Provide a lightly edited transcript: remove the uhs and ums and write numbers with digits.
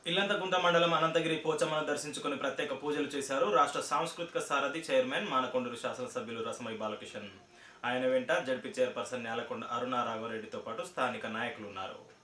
ఇల్లంతకుంట మండలం అనంతగిరి పోచమ్మను దర్శించుకుని ప్రత్యేక పూజలు చేశారు రాష్ట్ర సాంస్కృతిక సారథి చైర్మన్ మానకొండూరు శాసనసభ్యులు రసమయ బాలకిషన్. ఆయన వెంట జడ్పీ చైర్పర్సన్ నేలకొండ అరుణ రాఘవరెడ్డితో పాటు స్థానిక నాయకులు ఉన్నారు.